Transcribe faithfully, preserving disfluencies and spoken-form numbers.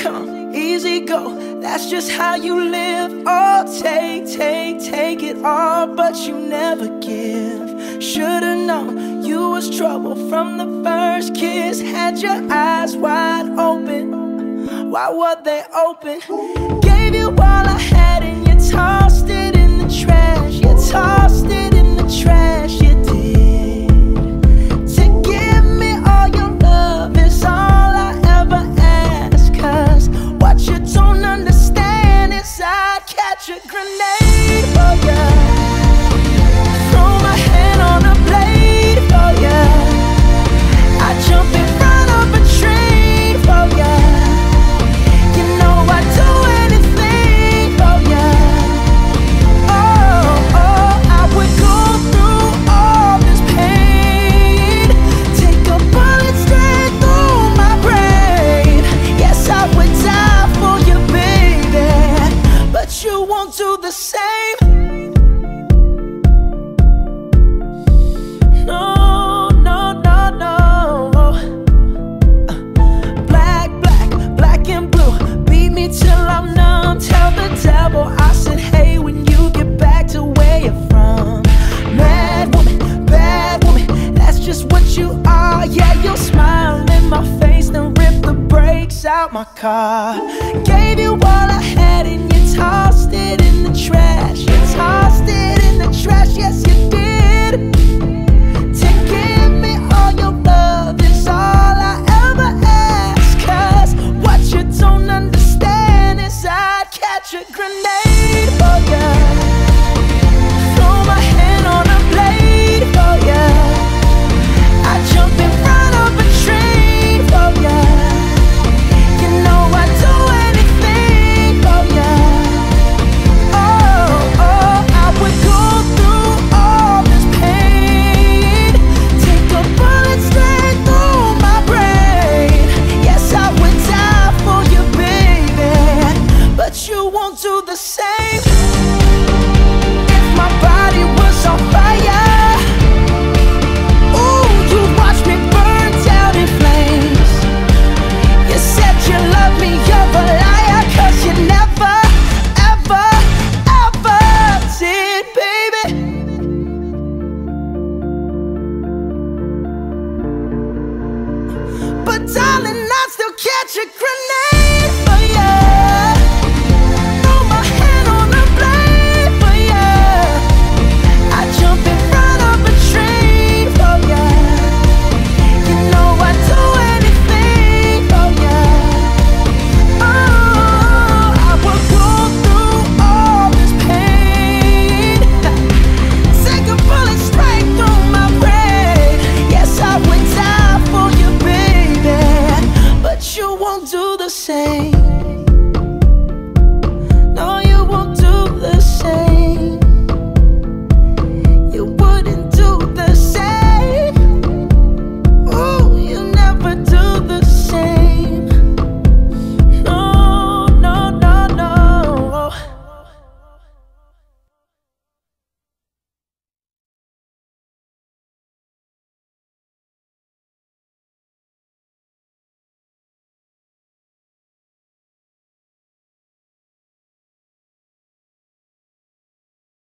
come, easy go, that's just how you live. Oh, take, take, take it all, but you never give. Should've known you was trouble from the first kiss. Had your eyes wide open, why were they open? Gave you all I had and you tossed it in the trash. You tossed it in the trash, you did. To give me all your love is all I ever ask. Cause what you don't understand is I'd catch a grenade for ya, throw my hand on a blade for ya, I'd jump in front of a train for ya. You know I'd do anything for ya. Oh, oh, I would go through all this pain, take a bullet straight through my brain. Yes, I would die for you, baby, but you won't do the same. No, no, no, no. Uh, black, black, black and blue, beat me till I'm numb. Tell the devil I said hey when you get back to where you're from. Mad woman, bad woman, that's just what you are. Yeah, you'll smile in my face, then rip the brakes out my car. Gave you all I had and you tossed it in the trash. You tossed it in the trash, yes you did. To give me all your love is all I ever ask. Cause what you don't understand is I'd catch a grenade for ya, throw my hand on a blade for ya, I'd jump in front of a train for ya. You know I'd do anything for ya. Oh, oh, I would go through all this pain, take a bullet straight through my brain. Yes, I would die for you, baby, but you won't do the same. If my body was on fire, ooh, you'd watch me burn down in flames. You said you love me, you're a liar, cause you never, ever, ever did, baby. But darling, I'd still catch a grenade.